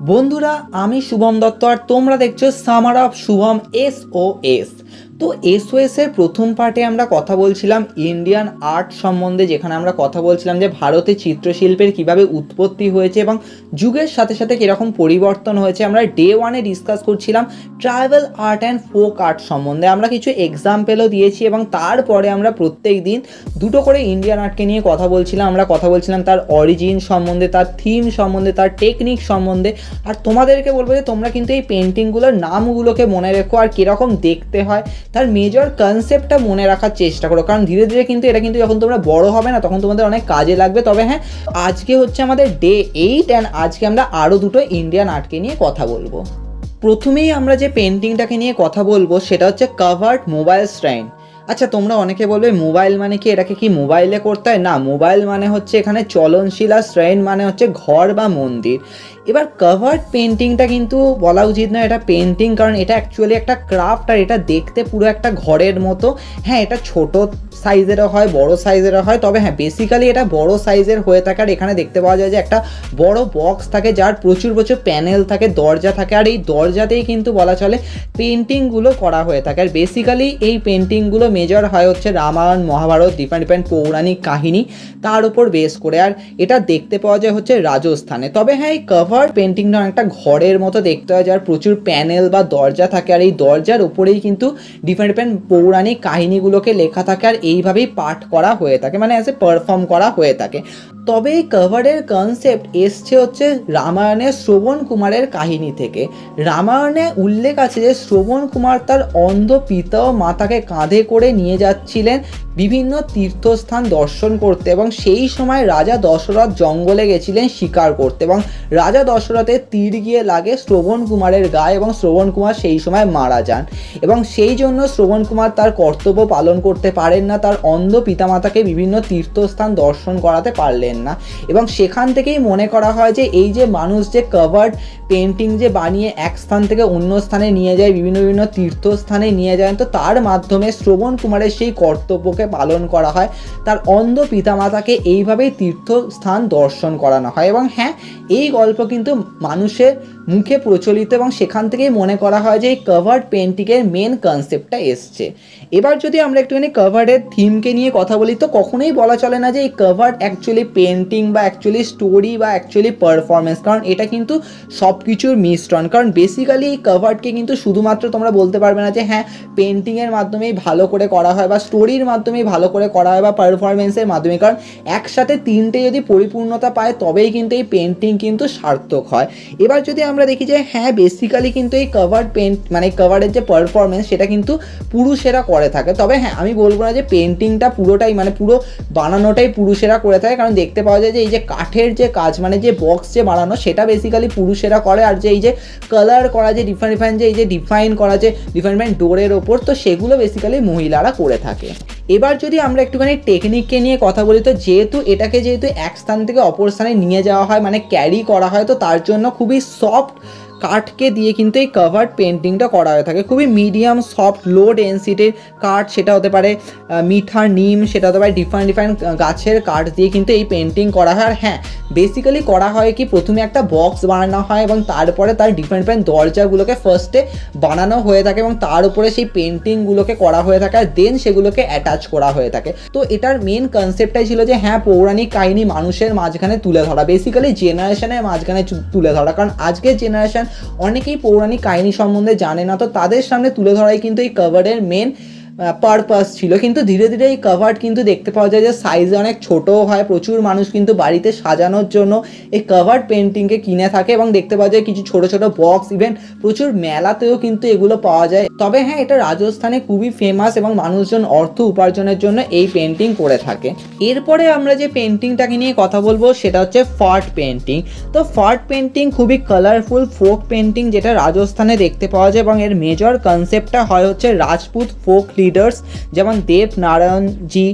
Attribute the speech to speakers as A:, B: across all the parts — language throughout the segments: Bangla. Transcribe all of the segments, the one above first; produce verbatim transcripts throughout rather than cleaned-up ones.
A: বন্ধুরা, আমি শুভম দত্ত আর তোমরা দেখছো summer of Shubham S O S. তো এসওএস এর প্রথম পার্টে আমরা কথা বলছিলাম ইন্ডিয়ান আর্ট সম্বন্ধে, যেখানে আমরা কথা বলছিলাম যে ভারতে চিত্রশিল্পের কিভাবে উৎপত্তি হয়েছে এবং যুগের সাথে সাথে কীরকম পরিবর্তন হয়েছে। আমরা ডে ওয়ানে ডিসকাস করছিলাম tribal art and folk art সম্বন্ধে, আমরা কিছু এক্সাম্পলও দিয়েছি এবং তারপরে আমরা প্রত্যেক দিন দুটো করে ইন্ডিয়ান আর্টকে নিয়ে কথা বলছিলাম। আমরা কথা বলছিলাম তার অরিজিন সম্বন্ধে, তার থিম সম্বন্ধে, তার টেকনিক সম্বন্ধে। আর তোমাদেরকে বলবো যে তোমরা কিন্তু এই পেন্টিংগুলোর নামগুলোকে মনে রেখো আর কীরকম দেখতে হয় তার মেজর কনসেপ্টটা মনে রাখার চেষ্টা করো, কারণ ধীরে ধীরে কিন্তু এটা কিন্তু যখন তোমরা বড় হবে না তখন তোমাদের অনেক কাজে লাগবে। তবে হ্যাঁ, আজকে হচ্ছে আমাদের ডে এইট অ্যান্ড আজকে আমরা আরও দুটো ইন্ডিয়ান আর্টকে নিয়ে কথা বলবো। প্রথমেই আমরা যে পেন্টিংটাকে নিয়ে কথা বলবো সেটা হচ্ছে কাভার্ড মোবাইল শ্রাইন। আচ্ছা, তোমরা অনেকে বলবে মোবাইল মানে কি, এটাকে কি মোবাইলে করতে হয়? না, মোবাইল মানে হচ্ছে এখানে চলনশীল আর শ্রাইন মানে হচ্ছে ঘর বা মন্দির। এবার কাভার্ড পেন্টিংটা কিন্তু বলা উচিত নয় এটা পেন্টিং, কারণ এটা অ্যাকচুয়ালি একটা ক্রাফট আর এটা দেখতে পুরো একটা ঘরের মতো। হ্যাঁ, এটা ছোট সাইজেরও হয়, বড় সাইজেরও হয়, তবে হ্যাঁ বেসিক্যালি এটা বড় সাইজের হয়ে থাকে। আর এখানে দেখতে পাওয়া যায় যে একটা বড় বক্স থাকে যার প্রচুর প্রচুর প্যানেল থাকে, দরজা থাকে, আর এই দরজাতেই কিন্তু বলা চলে পেন্টিংগুলো করা হয়ে থাকে। আর বেসিক্যালি এই পেন্টিংগুলো মেজর হয় হচ্ছে রামায়ণ, মহাভারত, ডিফারেন্ট ডিফারেন্ট পৌরাণিক কাহিনী তার উপর বেস করে। আর এটা দেখতে পাওয়া যায় হচ্ছে রাজস্থানে। তবে হ্যাঁ, এই কাভার্ড পেন্টিংটা একটা ঘরের মতো দেখতে হয় যার প্রচুর প্যানেল বা দরজা থাকে, আর এই দরজার উপরেই কিন্তু ডিফারেন্ট ডিফারেন্ট পৌরাণিক কাহিনীগুলোকে লেখা থাকে আর এইভাবেই পাঠ করা হয়ে থাকে, মানে অ্যাজ এ পারফর্ম করা হয়ে থাকে। তবে এই কাভার্ডের কনসেপ্ট এসছে হচ্ছে রামায়ণের শ্রবণ কুমারের কাহিনী থেকে। রামায়ণে উল্লেখ আছে যে শ্রবণ কুমার তার অন্ধ পিতা ও মাতাকে কাঁধে করে নিয়ে যাচ্ছিলেন বিভিন্ন তীর্থস্থান দর্শন করতে, এবং সেই সময় রাজা দশরথ জঙ্গলে গেছিলেন শিকার করতে, এবং রাজা দশরথের তীর গিয়ে লাগে শ্রবণ কুমারের গায়ে এবং শ্রবণ কুমার সেই সময় মারা যান। এবং সেই জন্য শ্রবণ কুমার তার কর্তব্য পালন করতে পারেন না, তার অন্ধ পিতামাতাকে বিভিন্ন তীর্থস্থান দর্শন করাতে পারলেন না। এবং সেখান থেকেই মনে করা হয় যে এই যে মানুষ যে কাভার্ড পেন্টিং যে বানিয়ে এক স্থান থেকে অন্য স্থানে নিয়ে যায়, বিভিন্ন বিভিন্ন তীর্থস্থানে নিয়ে যায়, তো তার মাধ্যমে শ্রবণ কুমারের সেই কর্তব্যকে পালন করা হয়, তার অন্ধ পিতামাতাকে এইভাবেই তীর্থস্থান দর্শন করানো হয়। এবং হ্যাঁ, এই গল্প কিন্তু মানুষের মুখে প্রচলিত এবং সেখান থেকেই মনে করা হয় যে এই কাভার্ড পেন্টিংয়ের মেন কনসেপ্টটা এসছে। এবার যদি আমরা একটুখানি কাভার্ডের থিমকে নিয়ে কথা বলি, তো কখনোই বলা চলে না যে এই কাভার্ড অ্যাকচুয়ালি পেন্টিং বা অ্যাকচুয়ালি স্টোরি বা অ্যাকচুয়ালি পারফরমেন্স, কারণ এটা কিন্তু সব কিছুর মিশ্রণ। কারণ বেসিক্যালি এই কাভার্ডকে কিন্তু শুধুমাত্র তোমরা বলতে পারবে না যে হ্যাঁ পেন্টিংয়ের মাধ্যমেই ভালো করে করা হয় বা স্টোরির মাধ্যমেই ভালো করে করা হয় বা পারফরমেন্সের মাধ্যমে, কারণ একসাথে তিনটে যদি পরিপূর্ণতা পায় তবেই কিন্তু এই পেন্টিং কিন্তু সার্থক হয়। এবার যদি আমরা দেখি যে হ্যাঁ বেসিক্যালি কিন্তু এই কাভার্ড পেন্ট মানে কাভার্ডের যে পারফরমেন্স সেটা কিন্তু পুরুষেরা করে থাকে। তবে হ্যাঁ, আমি বলবো না যে পেন্টিংটা পুরোটাই মানে পুরো বানানোটাই পুরুষেরা করে থাকে, কারণ দেখতে পাওয়া যায় যে এই যে কাঠের যে কাজ মানে যে বক্স যে বানানো সেটা বেসিক্যালি পুরুষেরা করে, আর যে এই যে কালার করা যে ডিফারেন্ট ডিফারেন্ট যে এই যে ডিফাইন করা যে ডিফারেন্ট ডিফারেন্ট ডোরের ওপর, তো সেগুলো বেসিক্যালি মহিলারা করে থাকে। এবার যদি আমরা একটুখানি টেকনিককে নিয়ে কথা বলি, তো যেহেতু এটাকে যেহেতু এক স্থান থেকে অপর স্থানে নিয়ে যাওয়া হয় মানে ক্যারি করা হয়, তো তার জন্য খুবই সফট কাঠকে দিয়ে কিন্তু এই কাভার্ড পেন্টিংটা করা হয়ে থাকে। খুবই মিডিয়াম সফট লো ডেন্সিটির কাঠ, সেটা হতে পারে মিঠা নিম, সেটা হতে পারে ডিফারেন্ট ডিফারেন্ট গাছের কাঠ দিয়ে কিন্তু এই পেন্টিং করা হয়। আর হ্যাঁ, বেসিক্যালি করা হয় কি প্রথমে একটা বক্স বানানো হয় এবং তারপরে তার ডিফারেন্ট ডিফারেন্ট দরজাগুলোকে ফার্স্টে বানানো হয়ে থাকে এবং তার উপরে সেই পেন্টিংগুলোকে করা হয়ে থাকে আর দেন সেগুলোকে অ্যাটাচ করা হয়ে থাকে। তো এটার মেন কনসেপ্টটাই ছিল যে হ্যাঁ পৌরাণিক কাহিনী মানুষের মাঝখানে তুলে ধরা, বেসিক্যালি জেনারেশনের মাঝখানে তুলে ধরা, কারণ আজকের জেনারেশন অনেকেই পৌরাণিক কাহিনী সম্বন্ধে জানে না, তো তাদের সামনে তুলে ধরাই কিন্তু এই কাভার্ডের মেন পারপাস ছিল। কিন্তু ধীরে ধীরে এই কাভার্ড কিন্তু দেখতে পাওয়া যায় যে সাইজে অনেক ছোটও হয়, প্রচুর মানুষ কিন্তু বাড়িতে সাজানোর জন্য এই কাভার্ড পেন্টিংকে কিনে থাকে এবং দেখতে পাওয়া যায় কিছু ছোট ছোট বক্স, ইভেন প্রচুর মেলাতেও কিন্তু এগুলো পাওয়া যায়। তবে হ্যাঁ, এটা রাজস্থানে খুবই ফেমাস এবং মানুষজন অর্থ উপার্জনের জন্য এই পেন্টিং করে থাকে। এরপরে আমরা যে পেন্টিংটাকে নিয়ে কথা বলবো সেটা হচ্ছে ফার্ট পেন্টিং। তো ফার্ট পেন্টিং খুবই কালারফুল ফোক পেন্টিং যেটা রাজস্থানে দেখতে পাওয়া যায় এবং এর মেজর কনসেপ্টটা হয় হচ্ছে রাজপুত ফোক লিডার্স যেমন দেব নারায়ণজি,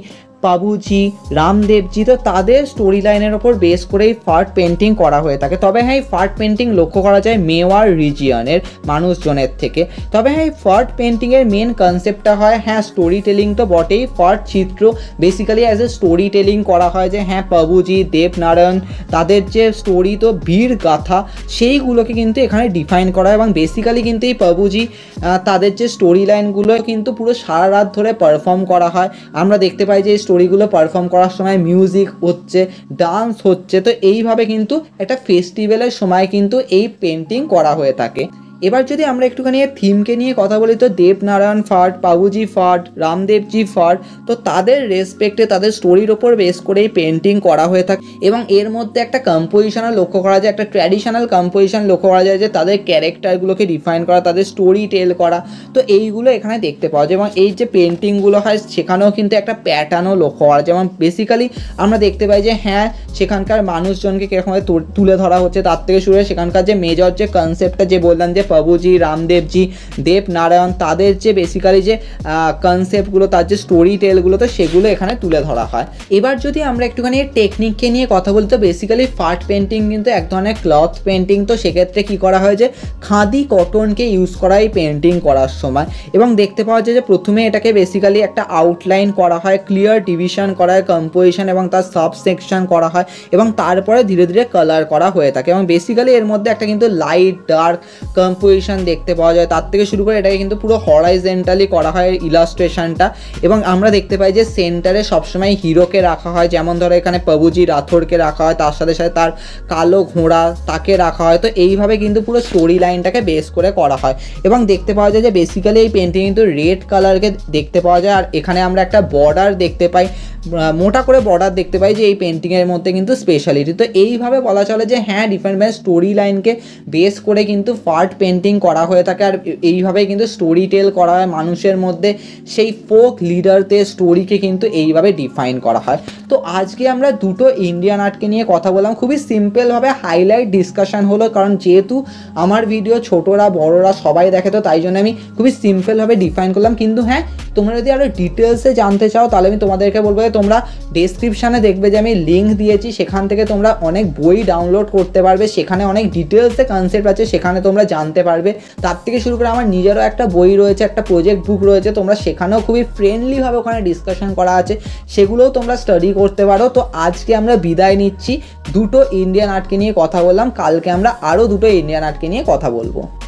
A: পাবুজি, রামদেবজি, তো তাদের স্টোরি লাইনের ওপর বেস করেই ফার্ট পেন্টিং করা হয়ে থাকে। তবে হ্যাঁ, এই ফার্ট পেন্টিং লক্ষ্য করা যায় মেওয়ার রিজিয়নের মানুষজনের থেকে। তবে হ্যাঁ, এই ফার্ট পেন্টিংয়ের মেন কনসেপ্টটা হয় হ্যাঁ স্টোরি টেলিং তো বটেই, ফার্ট চিত্র basically as a story telling করা হয় যে হ্যাঁ পাবুজি, দেবনারায়ণ, তাদের যে স্টোরি তো বীর গাথা সেইগুলোকে কিন্তু এখানে ডিফাইন করা হয়। এবং বেসিক্যালি কিন্তু এই পাবুজি তাদের যে স্টোরি লাইনগুলো কিন্তু পুরো সারা রাত ধরে পারফর্ম করা হয়। আমরা দেখতে পাই যে এই স্টোরিগুলো পারফর্ম করার সময় মিউজিক হচ্ছে, ডান্স হচ্ছে, তো এইভাবে কিন্তু একটা ফেস্টিভ্যালের সময় কিন্তু এই পেন্টিং করা হয়ে থাকে। এবার যদি আমরা একটুখানি থিমকে নিয়ে কথা বলি তো দেবনারায়ণ ফার্ট, পাবুজি ফার্ট, রামদেবজি ফার্ট, তো তাদের রেসপেক্টে তাদের স্টোরির ওপর বেস করেই পেন্টিং করা হয়ে থাকে। এবং এর মধ্যে একটা কম্পোজিশনও লক্ষ্য করা যায়, একটা ট্র্যাডিশনাল কম্পোজিশন লক্ষ্য করা যায় যে তাদের ক্যারেক্টারগুলোকে ডিফাইন করা, তাদের স্টোরি টেল করা, তো এইগুলো এখানে দেখতে পাওয়া যায়। এবং এই যে পেন্টিংগুলো হয় সেখানেও কিন্তু একটা প্যাটার্নও লক্ষ্য করা যায়। যেমন বেসিক্যালি আমরা দেখতে পাই যে হ্যাঁ সেখানকার মানুষজনকে কীরকমভাবে তুলে ধরা হচ্ছে, তার থেকে শুরু হয়ে সেখানকার যে মেজর যে কনসেপ্টটা যে বললাম যে পাবুজি, রামদেবজি, দেবনারায়ণ, তাদের যে বেসিক্যালি যে কনসেপ্টগুলো, তার যে স্টোরি টেলগুলো, তো সেগুলো এখানে তুলে ধরা হয়। এবার যদি আমরা একটুখানি টেকনিককে নিয়ে কথা বলি তো বেসিক্যালি ফার্ট পেন্টিং কিন্তু এক ধরনের ক্লথ পেন্টিং। তো সেক্ষেত্রে কী করা হয় যে খাদি কটনকে ইউজ করা এই পেন্টিং করার সময়। এবং দেখতে পাওয়া যায় যে প্রথমে এটাকে বেসিক্যালি একটা আউটলাইন করা হয়, ক্লিয়ার ডিভিশন করা হয়, কম্পোজিশন এবং তার সাব সেকশন করা হয়, এবং তারপরে ধীরে ধীরে কালার করা হয়ে থাকে। এবং বেসিক্যালি এর মধ্যে একটা কিন্তু লাইট ডার্ক কম্পোজিশন দেখতে পাওয়া যায়। তার থেকে শুরু করে এটাকে কিন্তু পুরো হরাইজেন্টালি করা হয় ইলাস্ট্রেশনটা। এবং আমরা দেখতে পাই যে সেন্টারে সবসময় হিরোকে রাখা হয়, যেমন ধরো এখানে পাবুজি রাথোরকে রাখা হয়, তার সাথে সাথে তার কালো ঘোড়া তাকে রাখা হয়। তো এইভাবে কিন্তু পুরো স্টোরি লাইনটাকে বেস করে করা হয়। এবং দেখতে পাওয়া যায় যে বেসিক্যালি এই পেন্টিং কিন্তু রেড কালারকে দেখতে পাওয়া যায়। আর এখানে আমরা একটা বর্ডার দেখতে পাই, মোটা করে বর্ডার দেখতে পাই যে এই পেন্টিংয়ের মধ্যে কিন্তু স্পেশালিটি। তো এইভাবে বলা চলে যে হ্যাঁ ডিফারেন্ট স্টোরি লাইনকে বেস করে কিন্তু ফার্ট পেন্টিং করা হয়ে থাকে। আর এইভাবেই কিন্তু স্টোরি টেল করা হয় মানুষের মধ্যে, সেই ফোক লিডারদের স্টোরিকে কিন্তু এইভাবে ডিফাইন করা হয়। তো আজকে আমরা দুটো ইন্ডিয়ান আর্টকে নিয়ে কথা বললাম, খুবই সিম্পলভাবে হাইলাইট ডিসকাশন হলো, কারণ যেহেতু আমার ভিডিও ছোটরা বড়রা সবাই দেখে, তো তাই জন্য আমি খুবই সিম্পলভাবে ডিফাইন করলাম। কিন্তু হ্যাঁ তোমরা যদি আরও ডিটেলসে জানতে চাও তাহলে আমি তোমাদেরকে বলবো যে তোমরা ডেসক্রিপশানে দেখবে যে আমি লিঙ্ক দিয়েছি, সেখান থেকে তোমরা অনেক বই ডাউনলোড করতে পারবে, সেখানে অনেক ডিটেলসে কনসেপ্ট আছে, সেখানে তোমরা জানতে পারবে। তার থেকে শুরু করে আমার নিজেরও একটা বই রয়েছে, একটা প্রজেক্ট বুক রয়েছে, তোমরা সেখানেও খুবই ফ্রেন্ডলিভাবে ওখানে ডিসকাশন করা আছে, সেগুলোও তোমরা স্টাডি করতে পারো। তো আজকে আমরা বিদায় নিচ্ছি, দুটো ইন্ডিয়ান আর্টকে নিয়ে কথা বললাম, কালকে আমরা আরও দুটো ইন্ডিয়ান আর্টকে নিয়ে কথা বলবো।